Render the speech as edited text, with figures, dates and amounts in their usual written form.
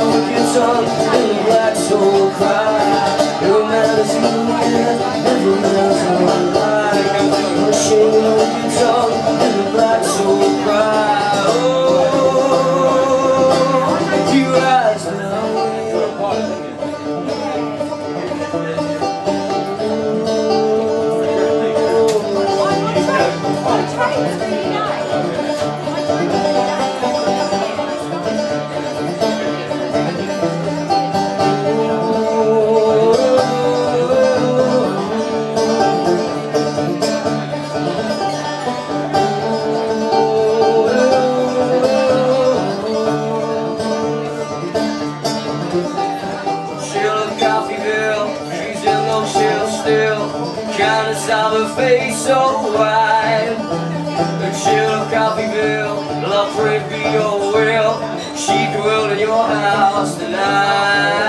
tongue and the black soul cry. Never matters who you get, never matters how I lie. Shame on your tongue and the black soul cry. Oh, you rise now. Kindness of her face so wide. The chill of Coffeeville, love pray for your will. She dwelled in your house tonight.